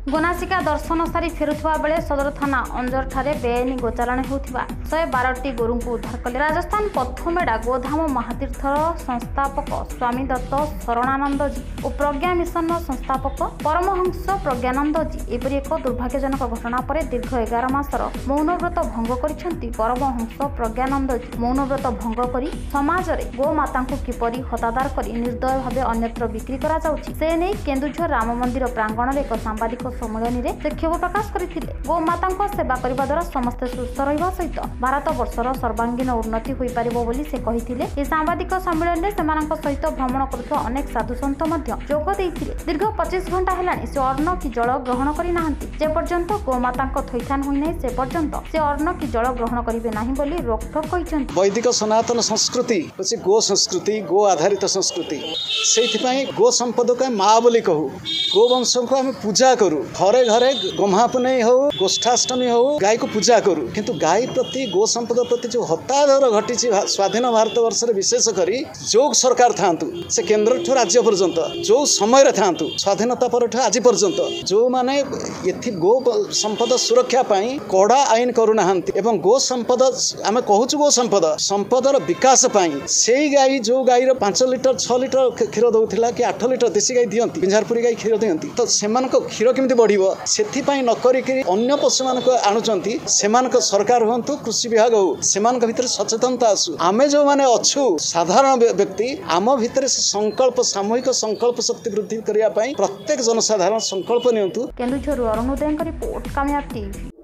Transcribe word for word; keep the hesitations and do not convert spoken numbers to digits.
गोनासिका दर्शन सारी फेरुवा बेले सदर थाना अंजर ठारे बेआईन गोचालाण होउथिबा शहे बारह गोरु को उद्धार कले। राजस्थान पथमेड़ा गोधाम महातीर्थर संस्थापक स्वामी दत्त शरणानंद जी और प्रज्ञा मिशन संस्थापक परमहंस प्रज्ञानंद जी एपरि एक दुर्भाग्यजनक घटना पर दीर्घ एगार मासर मौनव्रत भंग करिसेंती परमहंस प्रज्ञानंद जी। मौनव्रत भंग करी समाज रे गोमाता को किपरि हतादार करी निर्दय भावे अन्यत्र बिक्री करा जाउछि से नै केन्दुझर राम मंदिर प्रांगण रे एक सांबादिक सम्मेलन में से क्षोभ प्रकाश करते। गोमाता सेवा करने द्वारा समस्ते सुस्थ रहा सहित भारत वर्षर सर्वांगीन उन्नति हो पार से कहते। सांबादिक सम्मेलन में सहित भ्रमण करुवा अनेक साधु सन्त जोग देते। दीर्घ पच्चीस घंटा है से अन्न कि जल ग्रहण करना जेपर्यंत गोमाता थैथान होना से पर्यंत से अन्न कि जल ग्रहण करेंगे ना बोली रोकठोक कहते। वैदिक सनातन संस्कृति हूँ गो संस्कृति गो आधारित संस्कृति से गो संपद को माँ बोली कहू गोवंश को आम पूजा करूँ घरे घरे गम्हा पुनई हो गोष्ठाष्टमी हो गाय को पूजा करूँ किंतु गाय प्रति गो संपद प्रति जो हतादर घटी स्वाधीन भारत वर्ष विशेषकर जो सरकार था से केन्द्र ठू राज्य पर्यंत जो समय था स्वाधीनता पर आज पर्यंत जो माने ये गो संपद सुरक्षा कड़ा आईन करूना एवं गो संपद आम कहूँ गो संपद संपदर विकास से गाय जो गायर पांच लिटर छह लिटर क्षीर दौला कि आठ लिटर देशी गाय दिखती पिंझारपुरी गाय क्षीर दिखती तो से क्षीर केमती बढ़िबो सेथिपाई न करिकरी अन्य पशु मानक आणुचंती सेमानक सरकार हुंतु कृषि विभाग हो सेमानक भितर सचेतनता आसु आमे जो माने अछु साधारण व्यक्ति आम भितर संकल्प सामूहिक संकल्प शक्ति वृद्धि करिया पई प्रत्येक जनसाधारण संकल्प नियंतु। केन्दुझर अरुणोदय रिपोर्ट कामयाब टीवी।